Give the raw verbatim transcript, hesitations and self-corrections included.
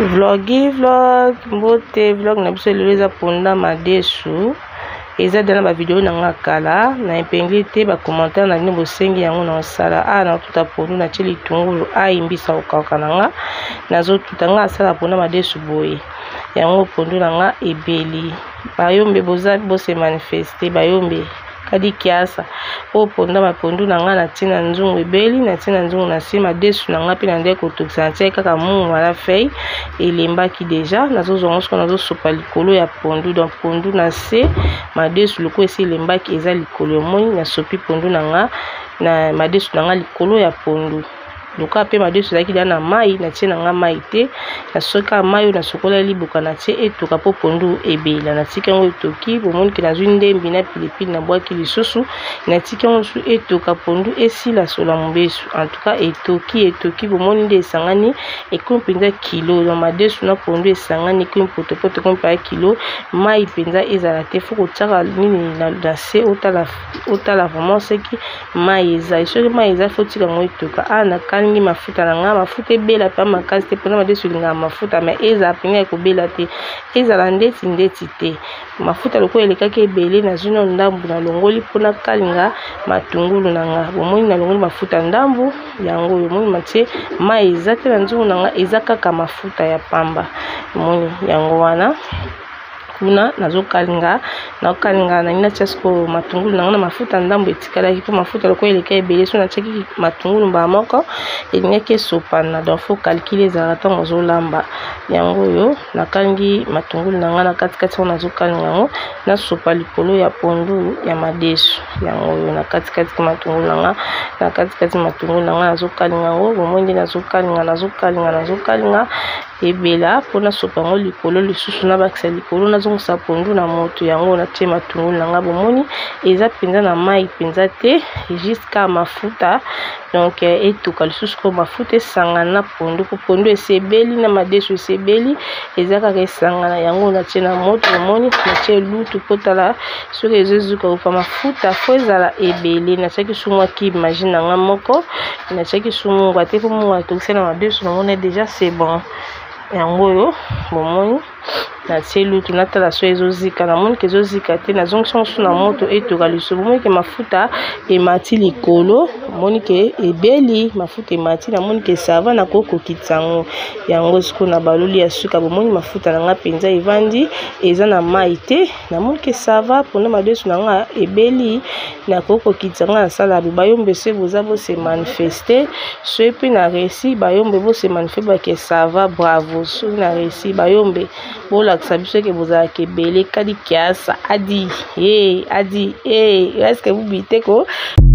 Vloggy vlog mbote vlog na biso lelo eza ponda madesu eza dans ba vidéo na nga kala na epengli te ba commentaire na ni bosengi yango na sala a na tuta pondu na chili tungulu a imbisa okauka na nga nazo tuta nga sala ponda madesu boye yango pondu na nga ebeli bayombe boza bose manifester bayombe kadi kiasa o ponda mapondu na nga na tina nzungu ebeli na tina nzungu na sima desu na nga pe na ndeko toksantia kaka mungu wala fei elembaki deja nazo zongo sko nazo sopa likolo ya pondu donc pondu na se madesu loko esi elembaki eza likolo moni na sopi pondu na nga na madesu na nga likolo ya pondu loka pe madesu zaki na mai na tie na nga mai te na soka mai na sokola libuka na tie etoka po pondu ebela na tika ngo etoki bomoni ke na zwi ndembi na pilipili na bwaki lisusu na tika ngo su etoka pondu esila sola mbesu en tout cas etoki etoki bomoni nde esangani ekomi penza kilo na madesu na pondu esangani ekomi potopoto ekomi pa kilo mai penza ezala te foko tsaka nini na na se otala otala vraiment seki mai eza soki mai eza fotika ngo etoka ana ngi mafuta na nga mafuta ebela pa makasi te pona madesu linga mafuta mais eza pena ko bela te eza la ndeti ndeti te mafuta loko elekaki ebele na zino ndambu na longoli pona kalinga matungulu na nga bomoni na longoli mafuta ndambu yango bomoni matie mai eza te na nzungu na nga eza kaka mafuta ya pamba bomoni yango wana kuna nazo kalinga na kalinga na ina chasko matungulu na mafuta ndambo etikala kipo mafuta loko eleka ebele so na cheki matungulu mba moko enyeke sopana donc faut calculer za tango zo lamba yango yo na kangi matungulu na nga na kati kati nazo kalinga ngo na sopa likolo ya pondu ya madesu yango yo na kati kati matungulu na nga na kati kati matungulu na nga nazo kalinga ngo bomoni nazo kalinga nazo kalinga nazo kalinga ebela pona sopa ngo likolo lisusu na bakisa likolo nazo sa pondu na moto yango na tie matungulu na nga bomoni eza penza na mai penza te jusqu'à mafuta donc etuka lisusu ko mafuta esangana na pondu ko pondu esebeli na madesu esebeli eza kaka esangana yango na tie na moto bomoni na tie lutu potala soki ezozuka upa mafuta fo ezala ebele na tie kisumwa ki imagine nga moko na tie kisumwa ngwa te ko mungu tokisa na madesu na ngone déjà c'est bon yango yo bomoni na tie lutu na tala so ezozika na moni ke ezozika te na zongi sonso na moto etoka liso bomoni ke mafuta emati likolo moni ke ebeli mafuta emati na moni ke sava na koko kitsango yango siko na baloli ya suka bomoni mafuta na nga penza evandi eza na mai te na moni ke sava pona madesu na nga ebeli na koko kitsango na sala bayombe se boza bo se manifester so epi na resi bayombe bo se manifester ba ke sava bravo so na resi bayombe bola sabiso ke boza ke bele kadi kiasa adi eh adi eh est-ce que vous bitez ko